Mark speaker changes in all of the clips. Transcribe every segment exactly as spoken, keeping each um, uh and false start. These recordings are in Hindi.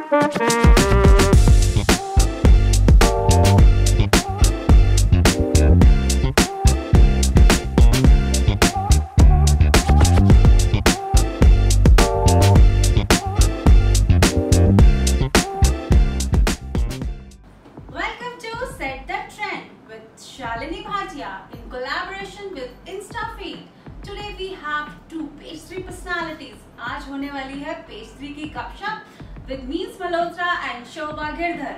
Speaker 1: Shalini Bhatia in collaboration with InstaFeed. Today we have two page three personalities. आज होने वाली है page three की गपशप with Meens Malhotra and Shobha Girdhar.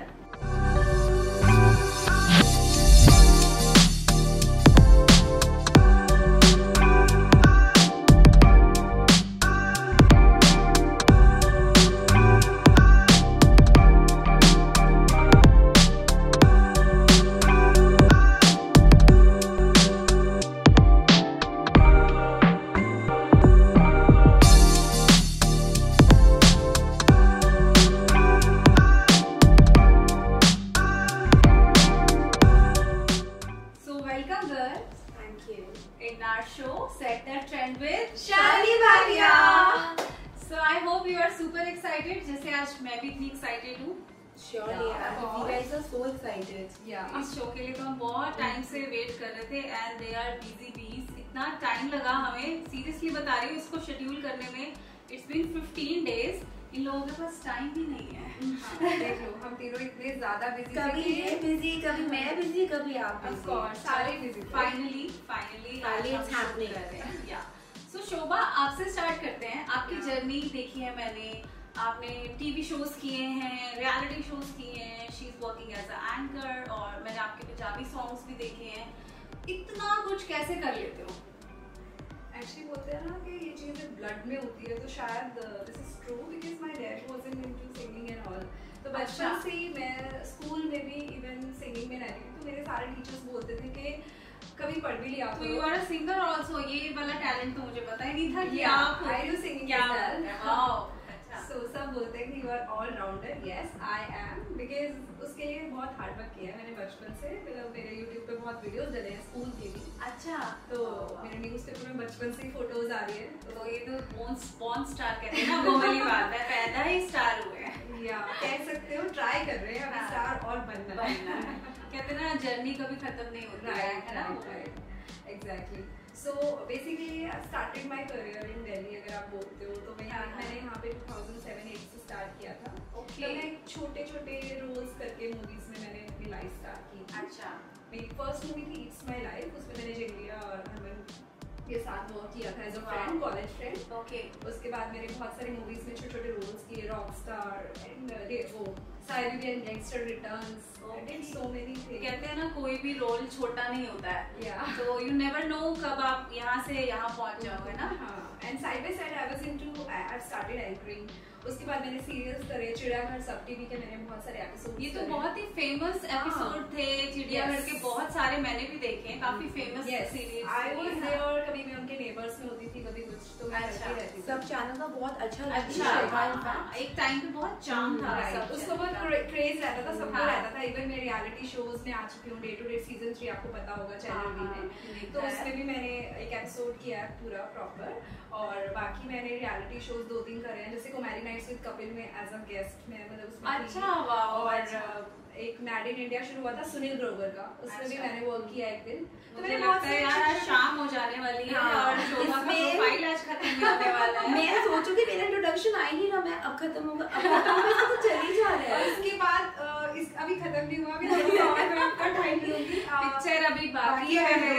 Speaker 1: In our show, Set the Trend with
Speaker 2: Shalini Bhatia.
Speaker 1: So I hope you are super excited. जैसे आज मैं भी इतनी excited हूँ.
Speaker 2: Surely, yeah, you guys are so excited.
Speaker 1: Yeah. इस show के लिए तो हम बहुत time से wait कर रहे थे and they are busy bees. इतना time लगा हमें. Seriously बता रही हूँ इसको schedule करने में. It's been fifteen days. इन लोगों के पास टाइम भी नहीं है.
Speaker 2: हाँ, देख लो हम तीनों इतने ज्यादा बिजी
Speaker 3: कभी ये बिजी कभी मैं बिजी कभी आप
Speaker 1: Of course,
Speaker 2: सारे busy.
Speaker 1: Finally, finally,
Speaker 3: Finally it's happening.
Speaker 1: Yeah. So Shobha आपसे स्टार्ट करते हैं. आपकी जर्नी देखी है मैंने. आपने टीवी शोज किए हैं, रियलिटी शोज किए हैं. She is working as a anchor और मैंने आपके पंजाबी सॉन्ग्स भी देखे हैं. इतना कुछ कैसे कर लेते हो?
Speaker 2: एक्चुअली बोलते हैं ना कि ये चीज़ें ब्लड में होती है, तो शायद this is true because my dad wasn't into singing and all. तो बचपन से ही मैं स्कूल में भी इवन सिंगिंग में रहती थी, तो मेरे सारे टीचर्स बोलते थे कि कभी पढ़ भी लिया
Speaker 1: तो you are a singer also. ये वाला टैलेंट तो मुझे पता ही नहीं था कि
Speaker 2: आप आई डू सिंगिंग.
Speaker 1: क्या वाओ.
Speaker 2: So, सब बोलते हैं कि you are all rounder. Yes, I am because उसके लिए बहुत हार्ड वर्क किया है मैंने बचपन से. मेरे YouTube पे बहुत वीडियोस डले हैं स्कूल के भी.
Speaker 1: अच्छा.
Speaker 2: तो मेरे न्यूज़पेपर में बचपन से ही फोटोज आ रही है.
Speaker 1: तो ये तो बॉर्न स्टार कहते हैं ना, वो वाली बात है. पैदा ही स्टार हुए हैं.
Speaker 2: या कह सकते हो, ट्राई कर रहे हैं अभी स्टार और बनना
Speaker 1: है. कहते हैं ना जर्नी कभी खत्म नहीं होती है ना.
Speaker 2: Exactly. So basically I started my career in Delhi. अगर आप बोलते हो तो मैं मैंने यहाँ पे टू थाउज़ेंड सेवन एट से स्टार्ट किया था.
Speaker 1: ओके.
Speaker 2: तो मैं छोटे छोटे रोल्स करके मूवीज में मैंने अपनी लाइफ स्टार्ट की.
Speaker 1: अच्छा.
Speaker 2: मेरी फर्स्ट मूवी थी इट्स माय लाइफ. उसमें मैंने जंगलिया और हरमन के साथ वर्क किया था as a friend, college friend.
Speaker 1: Okay.
Speaker 2: उसके बाद मैंने बहुत सारी मूवीज में छोटे छोटे रोल्स किए. रॉक स्टार एंड वो Siberian gangster returns. I did so many things.
Speaker 1: कहते हैं ना कोई भी रोल छोटा नहीं होता है.
Speaker 2: Yeah.
Speaker 1: तो यू नेवर नो कब आप यहाँ से यहाँ पहुँच जाओगे ना.
Speaker 2: हाँ. And side by side I was into I have started anchoring. उसके बाद मैंने सीरियल्स करे. चिड़ियाघर सब टीवी के मैंने बहुत सारे एपिसोड.
Speaker 1: ये तो बहुत ही फेमस एपिसोड थे चिड़ियाघर के. बहुत सारे मैंने भी देखे हैं. काफी famous series.
Speaker 2: I was there और कभी मैं उनके नेबर्स में होती थी, कभी कुछ. तो मैं करती रहती थी.
Speaker 3: सब चैनल का बहुत अच्छा
Speaker 1: अच्छा. एक टाइम पे बहुत चाम था.
Speaker 2: उसको बहुत क्रेज रहता था, सबको रहता था. इवन मैं रियलिटी शोज में आ चुकी हूँ. Day to day season three आपको पता होगा चैनल बी में. तो उसमें भी मैंने एक एपिसोड किया है पूरा प्रॉपर. और बाकी मैंने रियलिटी शोज दो तीन करे हैं, जैसे कुमारी नाइट्स विद कपिल में एज अ गेस्ट में मतलब उसमें.
Speaker 1: अच्छा. वाह.
Speaker 2: और एक मैड इन इंडिया शुरू हुआ था सुनील ग्रोवर का, उसमें भी मैंने वर्क किया एक दिन.
Speaker 1: तो मुझे लगता है यार शाम हो जाने वाली है और शोभा का प्रोफाइल आज खत्म होने वाला है.
Speaker 3: मैं सोचूं कि मेरा इंट्रोडक्शन आ ही नहीं रहा. मैं अब खत्म होगा, अब खत्म होगा तो चल ही जा रहा है.
Speaker 2: उसके बाद इस अभी खत्म नहीं हुआ. अभी थोड़ा सा मैं आपका टाइम लूंगी.
Speaker 1: पिक्चर अभी बाकी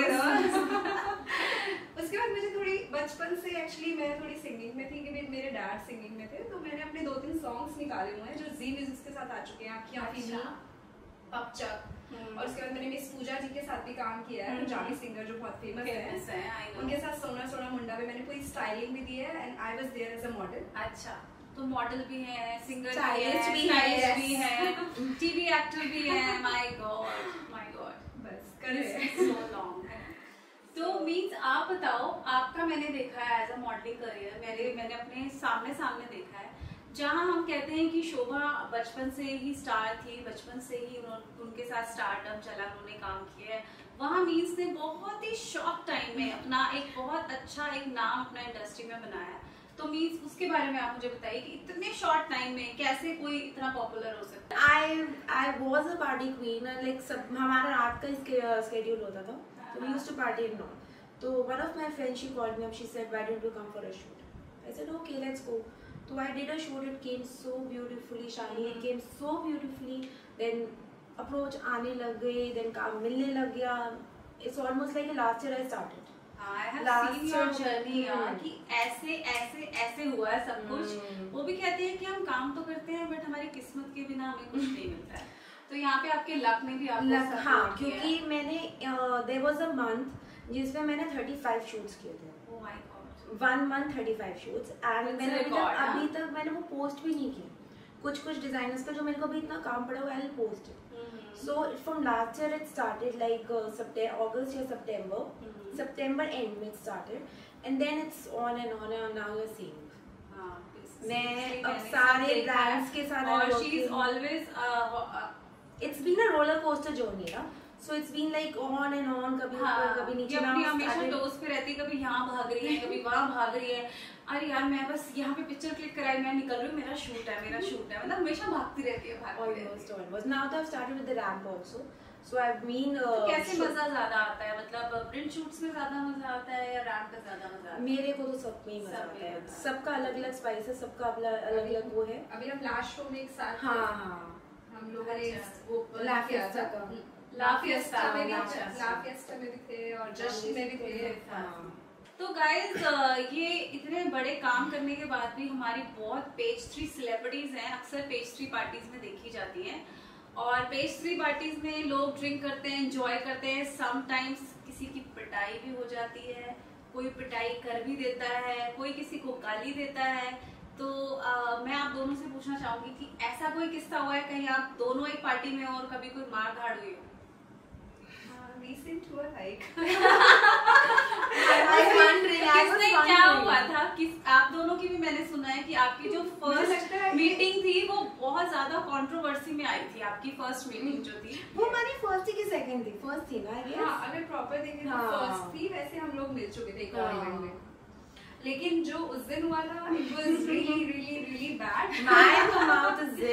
Speaker 1: है.
Speaker 2: उसके बाद मुझे थोड़ी बचपन से एक्चुअली मैं थोड़ी सिंगिंग में थी कि मेरे डैड सिंगिंग में थे. तो मैंने अपने दो तीन सॉन्ग्स निकाले हुए हैं जो जी म्यूजिक के साथ आ चुके हैं. आपकी आंखी पपचक. और उसके बाद मैंने मिस पूजा जी के साथ भी काम किया है, पंजाबी सिंगर जो बहुत फेमस है. उनके साथ सोना सोना मुंडा में मैंने पूरी स्टाइलिंग भी दी है and I was there as a model.
Speaker 1: अच्छा. तो मॉडल भी है, सिंगर
Speaker 3: स्टाइलिस्ट
Speaker 1: भी है, भी है, टीवी एक्टर भी है. My God, my God.
Speaker 2: बस कर
Speaker 1: सो लॉन्ग. तो मीन्स आप बताओ, आपका मैंने देखा है एज अ मॉडलिंग करियर. मेरे मैंने अपने सामने सामने देखा है. जहाँ हम कहते हैं कि शोभा बचपन से ही स्टार थी, बचपन से ही उनके साथ स्टारडम चला, उन्होंने काम किया है. वहाँ मीन्स ने बहुत ही शॉर्ट टाइम में अपना एक बहुत अच्छा एक नाम अपना इंडस्ट्री में बनाया. तो तो मीन्स उसके बारे में आप मुझे बताइए कि इतने शॉर्ट टाइम में कैसे कोई इतना पॉपुलर हो सकता है।
Speaker 3: I I was a party queen, like सब हमारा रात का स्केड्यूल होता था, तो we used to party in not. तो one of my friends she called me up, she said why don't you come for a shoot. I said okay let's go. So I did a shoot. It came so beautifully, Shani. It came so beautifully. Then approach आने लग गए. Then काम मिलने लग गया. It's almost like last year I started.
Speaker 1: I have
Speaker 3: Last
Speaker 1: seen your
Speaker 3: year-
Speaker 1: journey यार
Speaker 3: Hmm.
Speaker 1: कि ऐसे ऐसे ऐसे हुआ है सब कुछ.
Speaker 3: Hmm.
Speaker 1: वो भी कहते हैं कि हम काम तो करते हैं बट हमारी किस्मत के बिना हमें कुछ नहीं मिलता है. तो यहाँ पे आपके लक ने भी आपको
Speaker 3: Like,
Speaker 1: support
Speaker 3: हाँ,
Speaker 1: किया है.
Speaker 3: क्योंकि मैंने देयर वाज अ मंथ जिसमें मैंने thirty-five शूट्स किए थे.
Speaker 1: Oh my God.
Speaker 3: One month thirty-five shoots and
Speaker 1: It's
Speaker 3: मैंने
Speaker 1: a
Speaker 3: अभी तक
Speaker 1: record,
Speaker 3: अभी
Speaker 1: हाँ?
Speaker 3: तक मैंने वो पोस्ट भी नहीं किया. कुछ कुछ डिजाइनर्स का जो मेरे को अभी इतना काम पड़ा हुआ है, I will post it.
Speaker 1: Mhm.
Speaker 3: So from last year it started like uh, September, August or September.
Speaker 1: Mhm.
Speaker 3: September end में it started, and then it's on and on and now you're seeing.
Speaker 1: हाँ, please.
Speaker 3: मैं
Speaker 1: Seriously,
Speaker 3: अब
Speaker 1: मैंने
Speaker 3: सारे
Speaker 1: सब देखा है.
Speaker 3: brands के साथ
Speaker 1: और
Speaker 3: I'm
Speaker 1: she is
Speaker 3: working.
Speaker 1: always uh,
Speaker 3: It's been a roller coaster journey, ना. So it's been like on and on, कभी ऊपर
Speaker 1: हाँ,
Speaker 3: कभी
Speaker 1: ये
Speaker 3: नीचे.
Speaker 1: अपनी
Speaker 3: Now
Speaker 1: हमेशा
Speaker 3: started-
Speaker 1: टोस पे रहती है, कभी यहाँ भाग रही है कभी वहाँ भाग रही है. अरे यार मैं बस यहाँ पे पिक्चर क्लिक कराई, मैं निकल रही हूँ, मेरा शूट है मेरा शूट है, मतलब हमेशा भागती रहती है भागती रहती
Speaker 3: Almost,
Speaker 1: है.
Speaker 3: almost. Now that I've started with the ramp also. So I've been. Uh,
Speaker 1: तो कैसे
Speaker 3: shoot-
Speaker 1: मजा ज्यादा आता है, मतलब प्रिंट शूट्स में ज्यादा मजा आता है या रैम्प पे ज्यादा मजा आता है?
Speaker 3: मेरे को तो सब में ही मजा
Speaker 1: सब
Speaker 3: आता
Speaker 1: में
Speaker 3: है.
Speaker 1: मजा।
Speaker 3: सबका अलग अलग स्पाइस है, सबका अलग अलग वो है.
Speaker 2: अभी हम लास्ट शो में एक साथ
Speaker 3: हाँ हाँ.
Speaker 2: हम लोगों ने
Speaker 1: अच्छा।
Speaker 2: वो
Speaker 3: La
Speaker 2: किया
Speaker 3: Fiesta
Speaker 2: था.
Speaker 3: का.
Speaker 2: La Fiesta में भी
Speaker 3: La
Speaker 2: थे,
Speaker 3: Fiesta.
Speaker 2: La Fiesta में भी थे और जश्न में भी थे.
Speaker 3: हाँ.
Speaker 1: तो गाइज ये इतने बड़े काम करने के बाद भी हमारी बहुत पेज थ्री सेलिब्रिटीज हैं, अक्सर पेज थ्री पार्टीज में देखी जाती हैं. और पेज थ्री पार्टीज में लोग ड्रिंक करते हैं, एंजॉय करते हैं. समटाइम्स किसी की पिटाई भी हो जाती है, कोई पिटाई कर भी देता है, कोई किसी को गाली देता है. तो आ, मैं आप दोनों से पूछना चाहूंगी कि ऐसा कोई किस्सा हुआ है कहीं आप दोनों एक पार्टी में हो और कभी कोई मार धाड़ हुई हो?
Speaker 2: Recent हुआ like.
Speaker 3: I was wondering, I was
Speaker 1: किसने क्या
Speaker 3: wondering.
Speaker 1: हुआ था? किस आप दोनों की भी मैंने सुना है कि आपकी जो
Speaker 2: मुझे लगता
Speaker 1: फर्स्ट
Speaker 2: है कि-
Speaker 1: मीटिंग थी वो बहुत ज्यादा कंट्रोवर्सी में आई थी. आपकी फर्स्ट मीटिंग जो थी
Speaker 3: वो हमारी फर्स्ट थी कि सेकंड थी? फर्स्ट थी ना, आई
Speaker 2: हाँ,
Speaker 3: गेस.
Speaker 2: अगर प्रॉपर देखें तो
Speaker 3: हाँ.
Speaker 2: फर्स्ट थी, वैसे हम लोग मिल चुके थे एक और
Speaker 3: हाँ.
Speaker 2: इवेंट में. लेकिन जो उस दिन हुआ था, it was really really really bad.
Speaker 3: My mouth is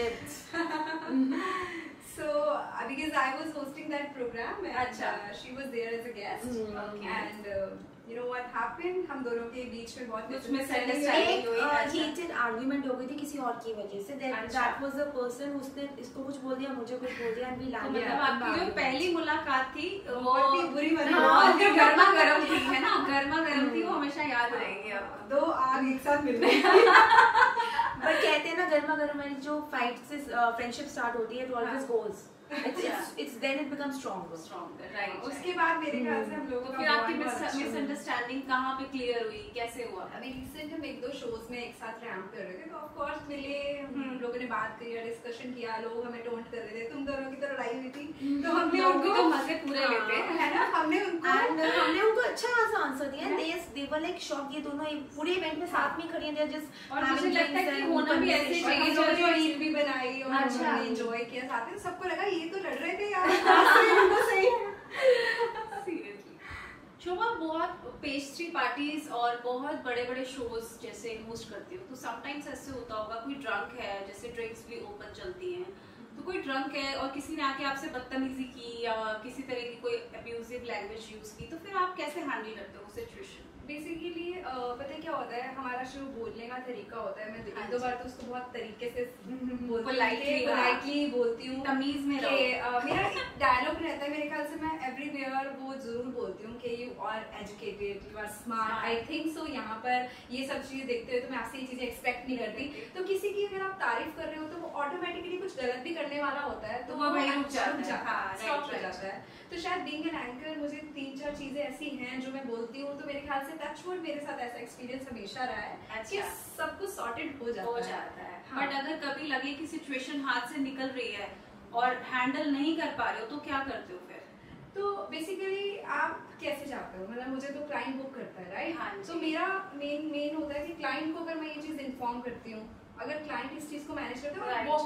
Speaker 3: zipped.
Speaker 2: So uh, because I was hosting that program and
Speaker 1: अच्छा.
Speaker 2: uh, she was there as a guest.
Speaker 3: Hmm.
Speaker 1: Okay.
Speaker 2: And uh, you know what happened? हम दोनों के बीच में बहुत
Speaker 1: कुछ
Speaker 2: misunderstanding
Speaker 1: misunderstanding
Speaker 2: हुई.
Speaker 3: एक
Speaker 1: हुई, अच्छा.
Speaker 3: हीटेड आर्गुमेंट हो गई थी किसी और की वजह से. दैट
Speaker 1: अच्छा.
Speaker 3: दैट वाज द पर्सन, उसने इसको कुछ बोल दिया, मुझे कुछ बोल दिया, एंड वी
Speaker 1: तो
Speaker 3: लैंडेड.
Speaker 1: मतलब आपकी जो पहली मुलाकात थी वो
Speaker 2: बहुत ही बुरी वाली
Speaker 1: बहुत ही
Speaker 2: मुलाकात.
Speaker 1: गर्मा गर्म थी, है ना? गर्मा गर्म थी, वो हमेशा याद रहेगी आपको.
Speaker 2: दो आग एक साथ मिल गई.
Speaker 3: बट कहते हैं ना, गर्मा गर्म वाली जो फाइट से फ्रेंडशिप स्टार्ट होती है, it always goes. It's it's then it becomes stronger.
Speaker 1: Stronger, right.
Speaker 2: उसके बाद मेरे ख्याल से हम
Speaker 1: तो
Speaker 2: लोगों का
Speaker 1: फिर आपकी
Speaker 2: bond बहुत अच्छा हुआ.
Speaker 1: मिसअंडरस्टैंडिंग कहाँ पे क्लियर हुई, कैसे हुआ?
Speaker 2: अभी रिसेंट हम एक दो शोज में एक साथ रैम्प कर रहे थे, तो ऑफ कोर्स मिले, हम
Speaker 1: हम्म.
Speaker 2: लोगों ने बात करी, डिस्कशन किया, लोग हमें टोंट कर रहे थे, तुम दोनों की तो लड़ाई हुई थी, तो हमने
Speaker 1: लोग भी
Speaker 2: उनको
Speaker 1: तो मजे पूरे
Speaker 3: हाँ.
Speaker 1: लेते हैं.
Speaker 2: है ना, हमने उनको
Speaker 3: एंड हमने उनको अच्छा खासा आंसर दिया. They they were like shock. ये दोनों एक पूरे इवेंट में साथ में खड़ी हैं. दे आर जस्ट
Speaker 1: और मुझे लगता है कि होना भी ऐसे
Speaker 2: और
Speaker 1: चाहिए.
Speaker 2: हम लोगों ने रील भी बनाई और
Speaker 1: अच्छा.
Speaker 2: हमने एंजॉय किया साथ में. सबको लगा ये तो लड़ रहे थे यार, उनको सही है.
Speaker 1: Seriously. शोभा बहुत पेज थ्री पार्टीज और बहुत बड़े बड़े शोज जैसे होस्ट करती हो, तो समटाइम्स ऐसे होता होगा कोई ड्रंक है, जैसे ड्रिंक्स भी ओपन चलती हैं, तो कोई ड्रंक है और किसी ने आके आपसे बदतमीजी की या किसी तरह की कोई अब्यूजिव लैंग्वेज यूज की, तो फिर आप कैसे हैंडल करते हो सिचुएशन?
Speaker 2: बेसिकली पता है क्या होता है, हमारा जो बोलने का तरीका होता है, मैं
Speaker 1: हाँ
Speaker 2: एक दो बार तो उसको बहुत तरीके से
Speaker 1: Politely,
Speaker 2: पोलाइटली बोलती हूँ
Speaker 1: तमीज में
Speaker 2: कि
Speaker 1: रहो.
Speaker 2: अ, मेरा एक डायलॉग रहता है मेरे ख्याल से, मैं एवरीवेयर वो जरूर बोलती हूँ कि you are educated, you are smart. I think so. यहाँ पर ये सब चीजें देखते हुए तो मैं आपसे ये चीजें एक्सपेक्ट नहीं करती. तो किसी की अगर आप तारीफ कर रहे हो तो वो ऑटोमेटिकली कुछ गलत भी करने वाला होता है,
Speaker 1: तो वो वहीं रुक जाता है.
Speaker 2: जाता
Speaker 1: हाँ,
Speaker 2: है,
Speaker 1: right,
Speaker 2: स्टॉप हो
Speaker 1: right.
Speaker 2: जाता है. तो शायद बीइंग एन एंकर मुझे तीन चार चीजें ऐसी हैं जो मैं बोलती हूँ, तो मेरे ख्याल से टच वुड मेरे साथ ऐसा एक्सपीरियंस हमेशा रहा है कि
Speaker 1: अच्छा.
Speaker 2: सब कुछ सॉर्टेड हो जाता
Speaker 1: हो
Speaker 2: है.
Speaker 1: जाता है.
Speaker 2: हाँ.
Speaker 1: बट अगर कभी लगे कि सिचुएशन हाथ से निकल रही है और हैंडल नहीं कर पा रहे हो, तो क्या करते हो फिर?
Speaker 2: तो बेसिकली आप कैसे जाते हो, मतलब मुझे तो क्लाइंट बुक करता है, राइट?
Speaker 1: हाँ जी.
Speaker 2: तो मेरा मेन मेन होता है कि क्लाइंट को अगर मैं ये चीज इन्फॉर्म करती हूँ, अगर क्लाइंट इस चीज को मैनेज करता है और
Speaker 1: Right.
Speaker 2: बहुत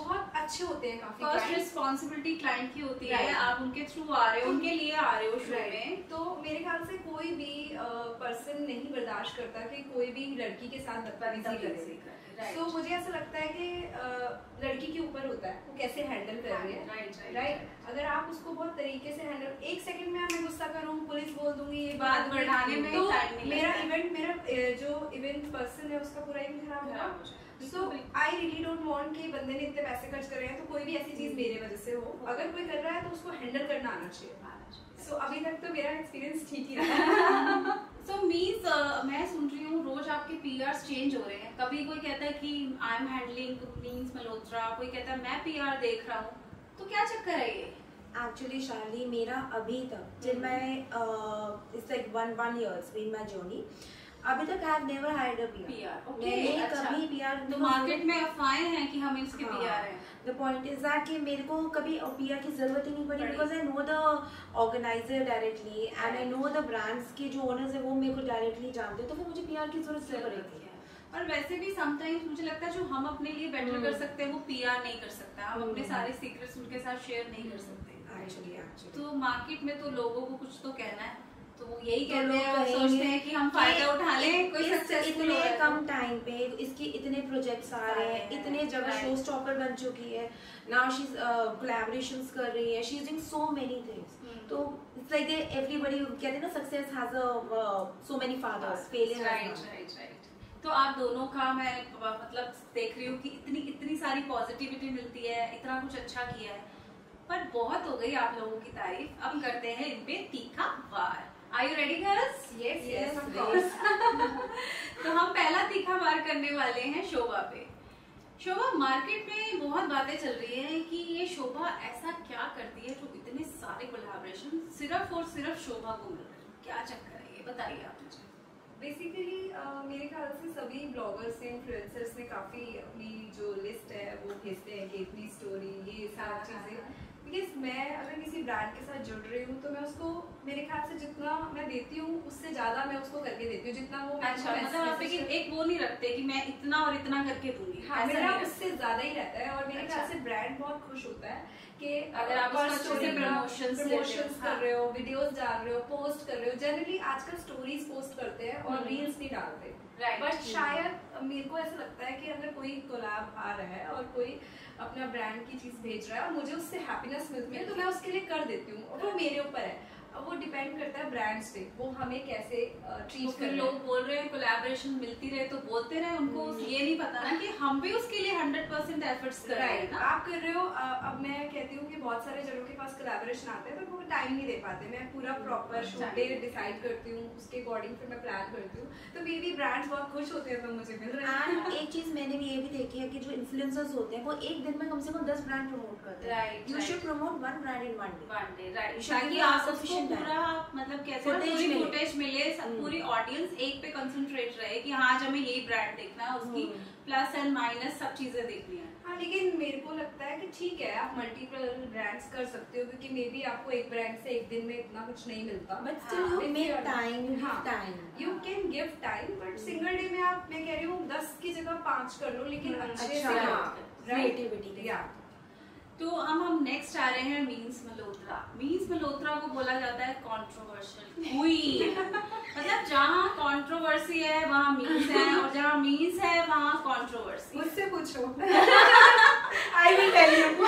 Speaker 2: अच्छे होते हैं काफी।
Speaker 1: फर्स्ट रिस्पॉन्सिबिलिटी क्लाइंट की होती है, आप उनके थ्रू आ रहे हो, उनके लिए आ रहे हो शो में।
Speaker 2: तो मेरे ख्याल से कोई भी पर्सन uh, नहीं बर्दाश्त करता कि कोई भी लड़की के साथ बदतमीजी करे।
Speaker 1: राइट
Speaker 2: so, मुझे ऐसा लगता है कि uh, लड़की के ऊपर होता है वो कैसे हैंडल कर रही है।
Speaker 1: राइट
Speaker 2: राइट अगर आप उसको बहुत तरीके से हैंडल, एक सेकंड में मैं गुस्सा करूँ, पुलिस बोल दूंगी, ये
Speaker 1: बात बढ़ाने में
Speaker 2: तो
Speaker 1: टाइम नहीं
Speaker 2: मेरा
Speaker 1: लगता।
Speaker 2: इवेंट, मेरा जो इवेंट पर्सन है उसका पूरा इवेंट खराब होगा। So I really don't want कि बंदे ने इतने पैसे खर्च कर रहे हैं तो कोई भी ऐसी चीज मेरे वजह से हो। अगर कोई कर रहा है तो उसको हैंडल करना आना चाहिए। सो so, अभी तक तो मेरा एक्सपीरियंस ठीक ही रहा।
Speaker 1: सो मीन्स मैं सुन रही हूँ रोज आपके पीआर्स चेंज हो रहे हैं। कभी कोई कहता है कि I am handling Means Malhotra, कोई कहता है मैं पीआर देख रहा हूँ, तो क्या चक्कर है ये?
Speaker 3: एक्चुअली शार्ली, मेरा अभी तक जिन मैं it's like one one years in my journey, अभी तक I have never hired a PR. मैंने कभी पीआर,
Speaker 1: तो मार्केट में अफवाहें हैं कि हम इसके पीआर हैं।
Speaker 3: द पॉइंट इज दैट कि मेरे को कभी पीआर की जरूरत ही नहीं पड़ी, because I know the organiser directly and I know the brands के जो ओनर्स है वो मेरे को डायरेक्टली जानते हैं, तो फिर मुझे पीआर की जरूरत नहीं पड़ेगी।
Speaker 1: और वैसे भी समटाइम्स मुझे लगता है जो हम अपने लिए बेटर कर सकते हैं वो पीआर नहीं कर सकता। हम अपने सारे सीक्रेट्स उनके साथ शेयर नहीं कर सकते।
Speaker 3: एक्चुअली एक्चुअली
Speaker 1: तो मार्केट में तो लोगों को कुछ तो कहना है, तो वो यही
Speaker 3: तो
Speaker 1: कहते हैं, सोचते हैं कि हम फायदा उठा लें, कोई सक्सेसफुल हो।
Speaker 3: इतने कम टाइम पे इसके इतने प्रोजेक्ट्स आ रहे हैं, इतने जगह शो स्टॉपर बन चुकी है, नाउ शी इज कोलैबोरेशंस कर रही है, she is doing so many things. तो इट्स लाइक दे एवरीबॉडी कहते हैं ना, success has a so many fathers, failure.
Speaker 1: Right right right तो आप दोनों का मैं मतलब देख रही हूँ कि इतनी इतनी सारी पॉजिटिविटी मिलती है, इतना कुछ अच्छा किया है, पर बहुत हो गई आप लोगों की तारीफ। अब करते हैं इन पे तीखा वार। Are you ready girls?
Speaker 2: Yes,
Speaker 3: yes,
Speaker 2: yes, of course.
Speaker 1: तो हम पहला तीखा वार करने वाले हैं शोभा पे। शोभा, मार्केट में बहुत बातें चल रही है कि ये शोभा ऐसा क्या करती है जो इतने सारे कोलैबोरेशन सिर्फ और सिर्फ शोभा को मिल रहे हैं, क्या चक्कर है ये बताइए आप मुझे।
Speaker 2: बेसिकली uh, मेरे ख्याल से सभी ब्लॉगर्स से इन्फ्लुएंसर्स ने काफी अपनी जो लिस्ट है वो भेजते हैं कि इतनी स्टोरी, ये सारी चीजें। बिकॉज मैं अगर किसी ब्रांड के साथ जुड़ रही हूँ तो मैं उसको, मेरे ख्याल से जितना मैं देती हूँ उससे ज्यादा मैं उसको करके देती हूँ, जितना वो
Speaker 1: अच्छा, मतलब आप एक, एक वो नहीं रखते कि मैं इतना और इतना करके दूंगी।
Speaker 2: हाँ, मेरा उससे ज्यादा ही रहता है। और मेरे ख्याल से ब्रांड बहुत खुश होता है कि
Speaker 1: अगर आप
Speaker 2: प्रमोशंस कर रहे हो, वीडियोस डाल रहे हो, पोस्ट कर रहे हो। जनरली आजकल स्टोरीज पोस्ट करते हैं और रील्स नहीं डालते, बट शायद मेरे को ऐसा लगता है कि अगर कोई कोलैब आ रहा है और कोई अपना ब्रांड की चीज भेज रहा है और मुझे उससे हैप्पीनेस मिलती है तो मैं उसके लिए कर देती हूँ, और वो मेरे ऊपर है। अब वो डिपेंड करता है ब्रांड्स पे, वो हमें कैसे ट्रीट कर रहे हैं।
Speaker 1: लोग बोल रहे हैं कोलैबोरेशन मिलती रहे तो बोलते रहे, उनको ये नहीं पता ना कि हम भी उसके लिए हंड्रेड परसेंट एफर्ट्स कर रहे हैं।
Speaker 2: आप कर रहे हो। अब मैं कहती हूँ कि बहुत सारे जनों के पास कोलैबोरेशन आते हैं तो वो टाइम नहीं दे पाते। मैं पूरा प्रॉपर शूट डे डिसाइड करती हूँ, उसके अकॉर्डिंग फिर मैं प्लान करती हूँ, तो मे बी ब्रांड्स बहुत खुश होते हैं तो मुझे मिल रहा है।
Speaker 3: एंड एक चीज मैंने भी ये भी देखी है कि जो इन्फ्लुएंसर्स होते हैं वो एक दिन में कम से कम दस ब्रांड प्रमोट करते हैं।
Speaker 1: Right,
Speaker 3: you should promote one brand in one day.
Speaker 1: One day right, ताकि आप उसको पूरा मतलब कैसे पूरी फुटेज मिले, पूरी ऑडियंस एक पे कंसंट्रेट रहे कि हाँ आज हमें यही ब्रांड देखना है, उसकी प्लस एंड माइनस सब चीजें देखनी है।
Speaker 2: हाँ, लेकिन मेरे को लगता है कि ठीक है आप मल्टीपल ब्रांड्स कर सकते हो, क्योंकि मे बी आपको एक ब्रांड से एक दिन में इतना कुछ नहीं मिलता।
Speaker 3: But still you make time, you give time,
Speaker 2: you can give time. But single day में आप, मैं कह रही हूँ दस की जगह पांच कर लो, लेकिन अच्छे से
Speaker 3: क्रिएटिविटी।
Speaker 2: या
Speaker 1: तो हम हम नेक्स्ट आ रहे हैं मीन्स मल्होत्रा। मीन्स मल्होत्रा को बोला जाता है कंट्रोवर्शियल क्वीन। मतलब जहाँ कंट्रोवर्सी है वहाँ मीन्स है, और जहाँ मीन्स है वहाँ कंट्रोवर्सी।
Speaker 2: मुझसे पूछो, आई विल टेल यू।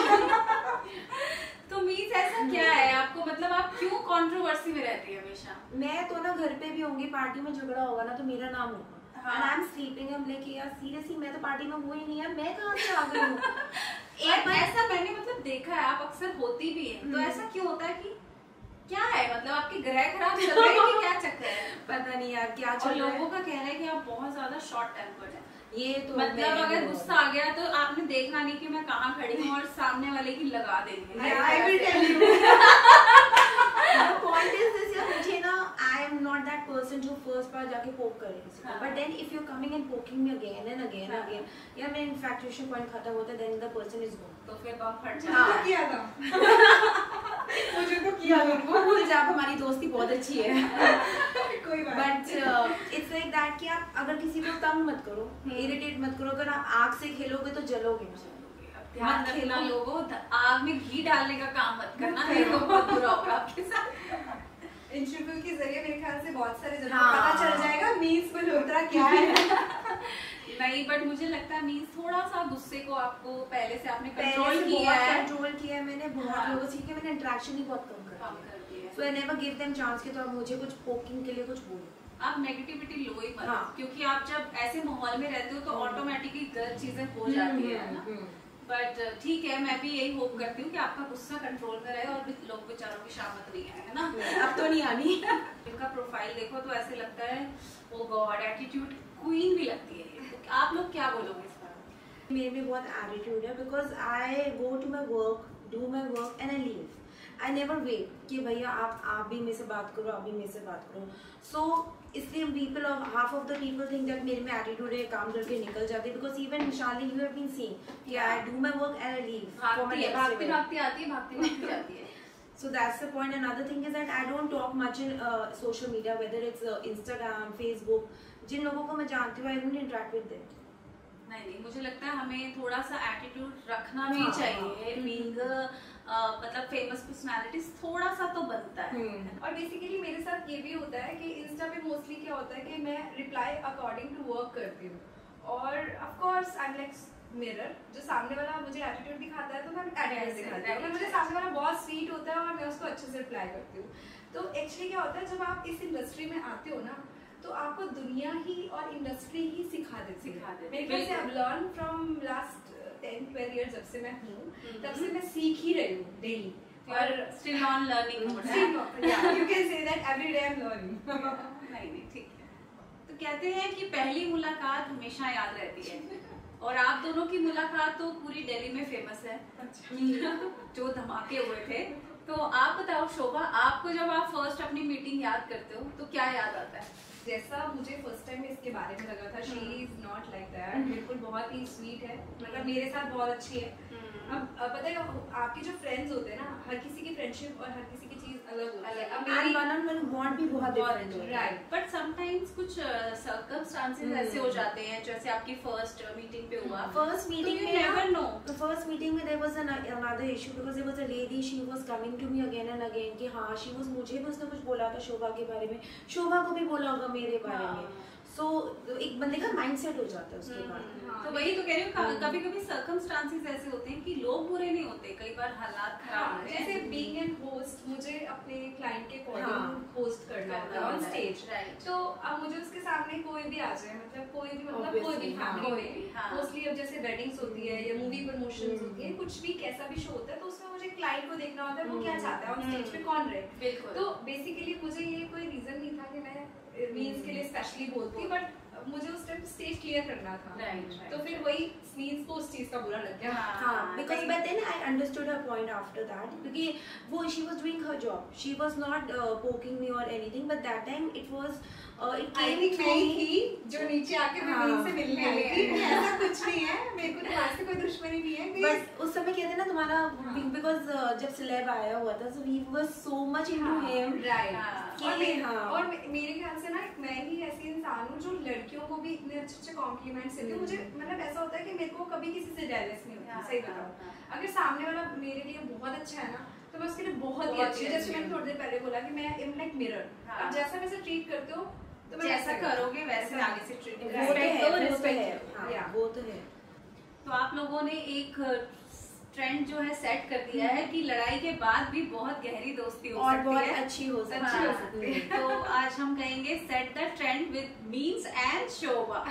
Speaker 1: तो मीन्स ऐसा क्या है आपको, मतलब आप क्यों कंट्रोवर्सी में रहती है हमेशा?
Speaker 3: मैं तो ना घर पे भी होंगी, पार्टी में झगड़ा होगा ना तो मेरा नाम होगा।
Speaker 1: हाँ।
Speaker 3: And I'm sleeping, I'm like यार सीरियसली मैं तो पार्टी में हुई नहीं है, मैं कहाँ से आ गई हूँ।
Speaker 1: एक ऐसा मैंने मतलब देखा है, आप अक्सर होती भी है, तो ऐसा क्यों होता है कि क्या है, मतलब आपके ग्रह खराब चल रहे हैं कि क्या चक्कर है?
Speaker 3: पता नहीं यार क्या चल
Speaker 1: और
Speaker 3: रहा है।
Speaker 1: लोगों का कहना है कि आप बहुत ज्यादा शॉर्ट टेम्पर्ड है।
Speaker 3: ये तो
Speaker 1: मतलब अगर गुस्सा आ गया तो आपने देखना नहीं कि मैं कहाँ खड़ी हूँ और सामने वाले की लगा देंगे।
Speaker 2: I will tell you.
Speaker 3: The point is this, यार मुझे ना I am not that person जो first बार जाके poke करे किसी को, but then if you're coming and poking me again and again and again, यार मेरा infatuation point खत्म होता है, then the person is gone।
Speaker 1: तो फिर तो आप फट
Speaker 2: हाँ,
Speaker 1: जाते
Speaker 2: किया था। मुझे तो किया था।
Speaker 3: भूल जा, हमारी दोस्ती बहुत अच्छी है।
Speaker 2: कोई बात।
Speaker 3: But it's like that कि आप अगर किसी को तंग मत करो, irritate मत करो, अगर आप आग से खेलोगे तो जलोगे।
Speaker 1: ध्यान रखना लोगों, आग में घी डालने का काम मत करना, नहीं तो बहुत बुरा होगा आपके साथ।
Speaker 2: इंटरव्यू के जरिए मेरे ख्याल से बहुत सारे जनों को पता चल जाएगा मीन्स मल्होत्रा क्या है।
Speaker 1: नहीं बट मुझे लगता है मीन्स थोड़ा सा गुस्से को आपको पहले से आपने कंट्रोल किया है।
Speaker 3: कंट्रोल किया है मैंने बहुत लोगों से, मैंने इंटरेक्शन ही बहुत कम कर दिया। So I never give them chance कि तो आप मुझे कुछ पोकिंग के लिए कुछ बोलो।
Speaker 1: आप नेगेटिविटी लो ही मत, हाँ। क्योंकि आप जब ऐसे माहौल में रहते हो तो ऑटोमेटिकली गलत चीजें हो जाती है ना। बट ठीक है, मैं भी यही होप करती हूँ कि आपका गुस्सा कंट्रोल में रहे और लोग बेचारों की शामत नहीं आए, है ना।
Speaker 3: अब तो नहीं आनी।
Speaker 1: इनका प्रोफाइल देखो तो ऐसे लगता है ओ गॉड, एटीट्यूड क्वीन भी लगती है। तो आप लोग क्या बोलोगे इस बारे में?
Speaker 3: मेरे में बहुत एटीट्यूड है because I go to my work, do my work and I leave. I never wait कि भैया आप आप भी मेरे से बात करो, आप भी मेरे से बात करो। सो so, इसलिए people of half of the people think that मेरे में एटीट्यूड है, काम करके निकल जाते हैं। Because even Shalini you have been seeing कि I do my work and I leave.
Speaker 1: भागती भागती भागती आती है, भागती भागती जाती है।
Speaker 3: So that's the point. Another thing is that I don't talk much in uh, social media, whether it's uh, Instagram, Facebook. जिन लोगों को मैं जानती हूँ, I don't interact with them.
Speaker 1: नहीं नहीं, मुझे लगता है हमें थोड़ा सा एटीट्यूड रखना भी चाहिए। बीइंग मतलब फेमस पर्सनालिटीज थोड़ा सा तो बनता है।
Speaker 2: और बेसिकली मेरे साथ ये भी होता है कि इंस्टा पे मोस्टली क्या होता है कि मैं रिप्लाई अकॉर्डिंग टू वर्क करती हूँ, और of course I am like mirror, जो सामने वाला मुझे एटीट्यूड दिखाता है तो मैं एटीट्यूड दिखाती हूँ, अगर मुझे सामने वाला बहुत स्वीट होता है और मैं उसको अच्छे से रिप्लाई करती हूँ। तो एक्चुअली क्या होता है, जब आप इस इंडस्ट्री में आते हो ना, तो आपको दुनिया ही और इंडस्ट्री ही सिखा देती है। मेरे ख्याल से I have learn from last ten twelve years, जब से मैं हूँ तब से मैं सीख ही रही हूँ डेली, और
Speaker 1: स्टिल ऑन लर्निंग मोड है।
Speaker 2: You can say that every day I am learning.
Speaker 1: नहीं नहीं, ठीक है। तो कहते हैं कि पहली मुलाकात हमेशा याद रहती है, और आप दोनों की मुलाकात तो पूरी दिल्ली में फेमस है। जो धमाके हुए थे। तो आप बताओ शोभा, आपको जब आप फर्स्ट अपनी मीटिंग याद करते हो तो क्या याद आता है?
Speaker 2: जैसा मुझे फर्स्ट टाइम इसके बारे में लगा था, she is not like that, बिल्कुल बहुत ही स्वीट है, मतलब मेरे साथ बहुत अच्छी है। अब पता है आपके जो फ्रेंड्स होते हैं ना, हर किसी की फ्रेंडशिप और हर किसी की चीज अलग होती है।
Speaker 3: अब मेरी वन ऑन वन बॉन्ड भी बहुत डिफरेंट है,
Speaker 2: राइट।
Speaker 1: बट समटाइम्स कुछ सर्कमस्टांसेस ऐसे हो जाते हैं, जैसे आपकी फर्स्ट मीटिंग पे हुआ।
Speaker 3: फर्स्ट मीटिंग में
Speaker 1: never no,
Speaker 3: the first meeting में there was another issue because there was a lady, she was coming to me again and again कि हाँ शी वाज, मुझे भी उसने कुछ बोला था शोभा के बारे में, शोभा को भी बोला होगा मेरे बारे में। सो so, एक बंदे का माइंडसेट हो जाता है उसके बाद।
Speaker 1: तो वही तो कह रही हूँ, कभी कभी सर्कमस्टांसेस ऐसे होते हैं कि लोग बुरे नहीं होते, कई बार हालात खराब होते हैं।
Speaker 2: जैसे बीइंग एन होस्ट, मुझे अपने क्लाइंट के अकॉर्डिंग होस्ट करना होता है ऑन स्टेज, तो अब मुझे उसके सामने कोई भी आ जाए, मतलब कोई भी, मतलब कोई भी फैमिली में मोस्टली अब जैसे वेडिंग्स होती है या मूवी प्रमोशंस होती है, कुछ भी कैसा भी शो होता है, तो उसमें मुझे क्लाइंट को देखना होता है वो क्या चाहता है ऑन स्टेज पे, कौन रहे। तो बेसिकली मुझे ये कोई रीजन नहीं था कि मैं मीन्स के लिए स्पेशली बोलती, बट मुझे उस टाइम स्टेज क्लियर करना था।
Speaker 1: right, right.
Speaker 2: तो फिर वही मीन्स को उस चीज का बुरा लग गया।
Speaker 3: हाँ, because but then I understood her point after that, क्योंकि वो she was doing her job, she was not uh, poking me or anything, but that time it was uh, it came to
Speaker 2: me जो नीचे आके मीन से मिलने आई थी। ऐसा कुछ नहीं है, मेरे को तुम्हारे से कोई दुश्मनी नहीं है,
Speaker 3: बस उस समय कहते ना तुम्हारा, बिकॉज जब सिलेब आया हुआ था, so we were so much into him,
Speaker 2: right। और मेरे ख्याल से ना मैं ही ऐसी इंसान हूँ जो लड़कियों को भी इतने अच्छे अच्छे कॉम्प्लीमेंट्स देती है। मुझे मतलब ऐसा होता है कि मेरे को कभी किसी से जेलस नहीं होती, सही बताऊँ। अगर सामने वाला मेरे लिए बहुत अच्छा है ना, तो मैं उसके लिए बहुत ही अच्छी, जैसे मैंने थोड़ी देर पहले बोला कि मैं एम लाइक मिरर, अब जैसा वैसे ट्रीट करते हो तो मैं
Speaker 1: जैसा करोगे वैसे आगे से ट्रीट
Speaker 3: करोगे, वो तो है।
Speaker 1: तो आप लोगों ने एक ट्रेंड जो है सेट कर दिया है कि लड़ाई के बाद भी बहुत गहरी दोस्ती हो
Speaker 3: और
Speaker 1: सकती
Speaker 3: बहुत
Speaker 1: है,
Speaker 3: अच्छी हो
Speaker 1: सकती है। तो आज हम कहेंगे set the trend with Means and Shobha.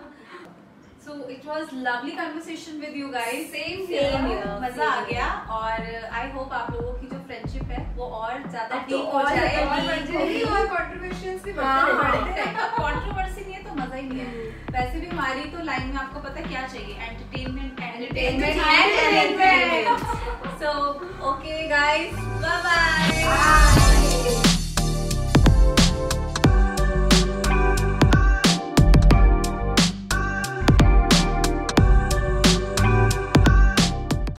Speaker 1: So it was lovely conversation with you guys.
Speaker 2: Same
Speaker 1: here. मजा आ गया, और I hope आप लोगों की जो फ्रेंडशिप है वो और ज्यादा डीप हो जाए,
Speaker 2: और कंट्रोवर्सीज भी बढ़ते हैं।
Speaker 1: कंट्रोवर्सी नहीं है तो मजा ही नहीं है। वैसे भी हमारी तो लाइन में आपको पता क्या चाहिए, entertainment entertainment entertainment. So okay guys, bye bye.